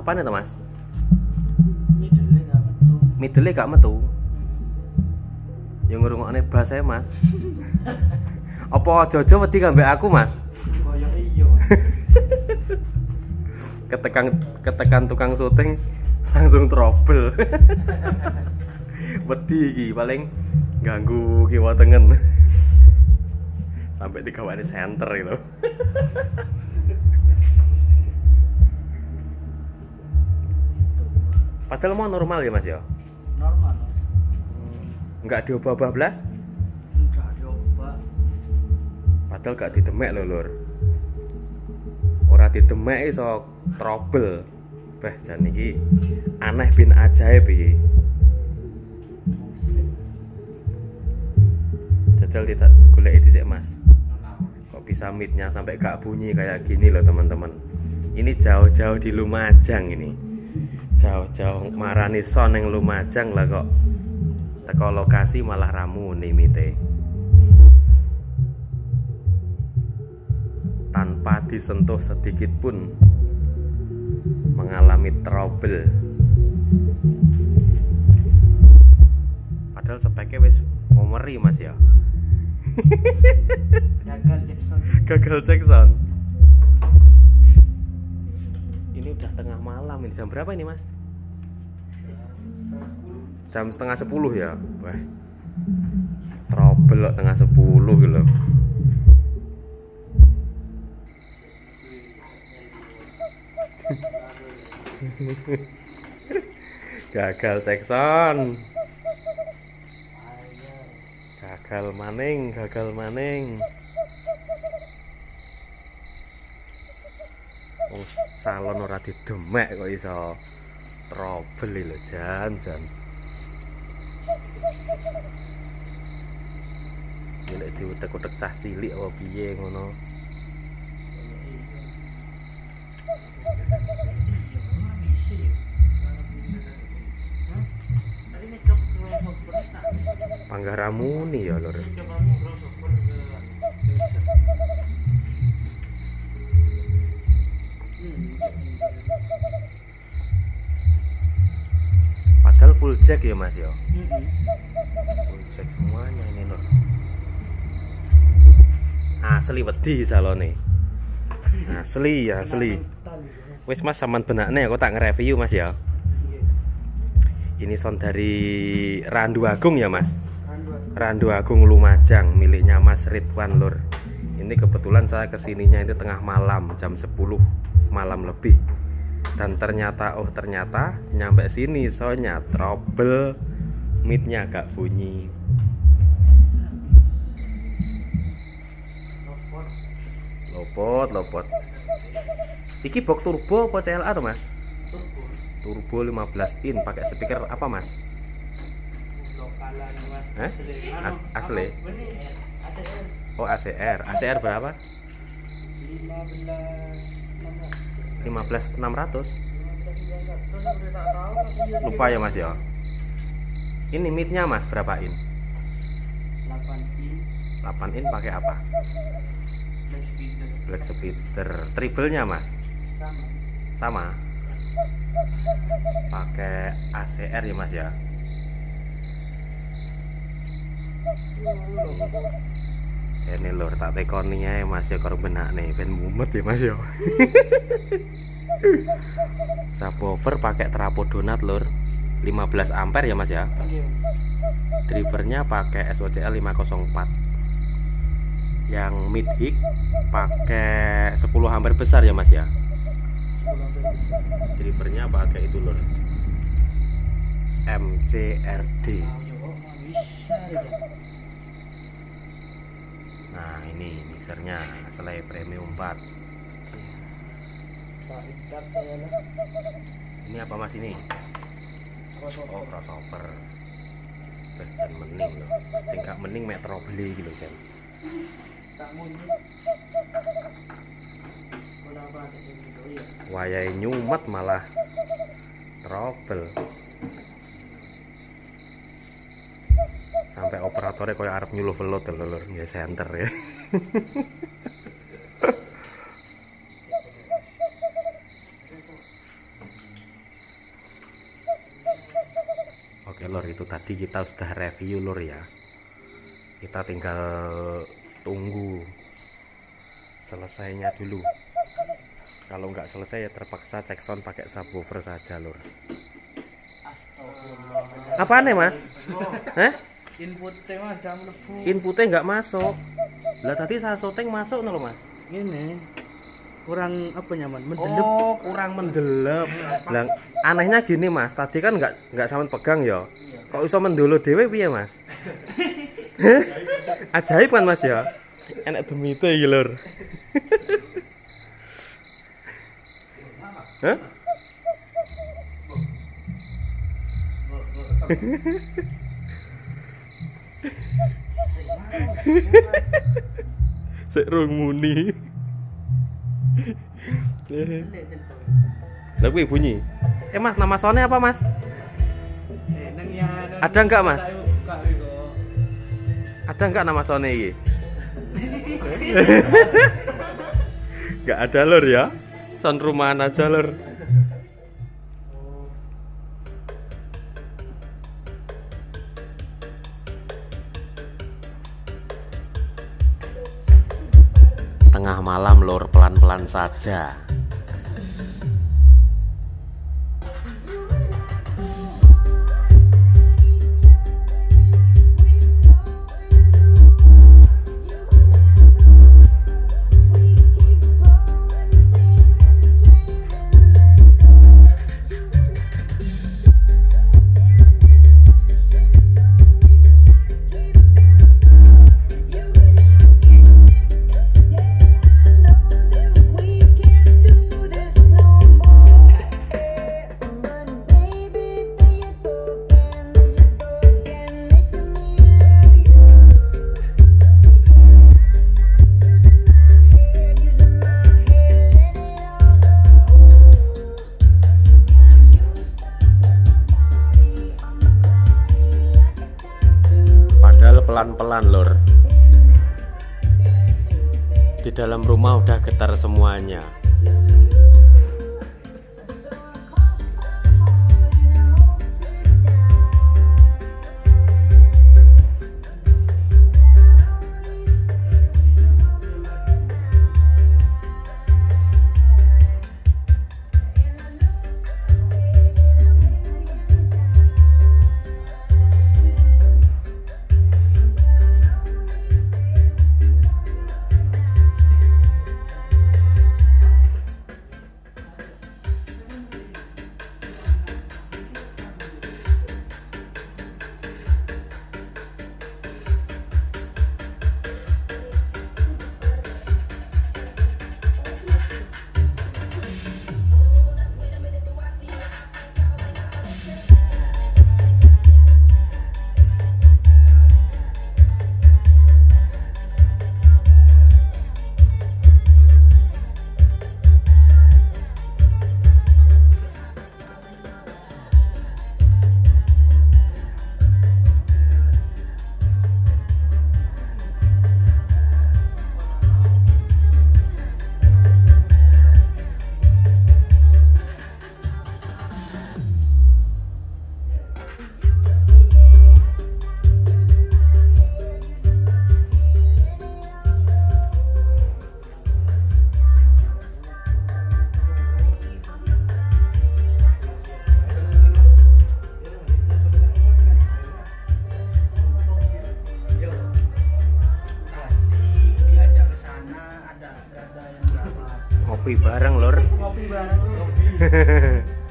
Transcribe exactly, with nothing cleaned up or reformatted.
Apa nih Mas? Middle gak metu. Middle gak metu. Yang ngrungokne bass ae Mas. Apa Jojo wedi ambek aku Mas? Koyo iya. Ketekan ketekan tukang syuting langsung trouble. Wedi iki paling ganggu kiwa tengen. Sampai digawane center gitu. Padahal mau normal ya Mas ya? Normal. Enggak diobah-obah blas? Enggak diubah. Padahal gak didemek lho lur. Ora didemek iso trouble. Beh jan iki aneh bin ajaib iki. Jajal tidak golek dhisik Mas. Kok bisa mic-nya sampai gak bunyi kayak gini loh teman-teman. Ini jauh-jauh di Lumajang ini. Jauh-jauh marani son yang Lumajang lah kok. Teko lokasi malah ramu nih mite. Tanpa disentuh sedikit pun mengalami trouble. Padahal speknya wis ngomeri Mas ya. Gagal Jackson. Gagal Jackson. Ini udah tengah malam ini. Jam berapa ini Mas? Jam setengah sepuluh ya. Wah, trouble loh tengah sepuluh gitu. Gagal Jackson. Gagal maning, gagal maning. Oh, salon ora didemek kok iso trouble lho jan jan. Golek diutek-utek cah cilik apa piye ngono. Panggaramuni ya lur. Padahal full jack ya Mas ya. Full jack semuanya ini lur. Asli wedi salone. Asli asli. Wis Mas sampean benakne aku tak nge-review Mas ya. Ini sound dari Randu Agung ya Mas. Randu Agung Lumajang miliknya Mas Ridwan lur. Ini kebetulan saya kesininya itu tengah malam jam sepuluh malam lebih. Dan ternyata oh ternyata nyampe sini soalnya trouble mic-nya gak bunyi. Lopot lopot. Iki box turbo apa C L A tuh Mas? Turbo. Turbo lima belas in pakai speaker apa Mas? Lokalan Mas. Eh? As asli. Bener, A C R. Oh A C R. A C R berapa? lima belas enam ratus. Lupa ya Mas ya. Ini mic-nya Mas berapa in? delapan in. delapan in pakai apa? Black speaker. Black speaker. Treble-nya Mas? Sama. Sama. Pakai A C R ya Mas ya. Ini lur tak tekoni ae Mas ya karo benakne ben mumet ya Mas ya. Subwoofer pakai trafo donat lur. lima belas ampere ya Mas ya. Iya. Drivernya pakai S O C L lima nol empat. Yang mid hik pakai sepuluh ampere besar ya Mas ya. sepuluh ampere besar. Drivernya pakai itu lur. M C R D. Nah ini mixernya Slay Premium empat. Ini apa Mas ini? Oh crossover. Dan mening loh. Sing gak mening metro beli gitu kan. Tak munyi. Wayai nyumet malah trouble. Sampai operatornya kayak arep nyuluh velot lho nggih center ya. Oke lor, itu tadi kita sudah review lor ya. Kita tinggal tunggu selesainya dulu. Kalau nggak selesai ya terpaksa cek sound pakai subwoofer saja lor. Astagfirullah. Apaan ya mas? Hah? Inputnya mas udah melebu. Inputnya nggak masuk. Lah tadi saya syuting masuk nih loh mas. Ini kurang apa nyaman, mendelep. Oh kurang mendelep. Lah anehnya gini mas, tadi kan nggak nggak sampean pegang ya. Kok iso mendolo dhewe piye mas? Ajaib kan mas ya. Enak demite iki lur. Hah? Sik rung muni. Lah kuwi bunyi. Eh mas, nama soundnya apa mas? Ada enggak mas? Ada enggak nama soundnya ini? Enggak ada lur ya. Sound rumahan aja lur. Tengah malam lur, pelan-pelan saja. Pelan-pelan lur. Di dalam rumah udah getar semuanya. Ngopi bareng lor. Ngopi bareng.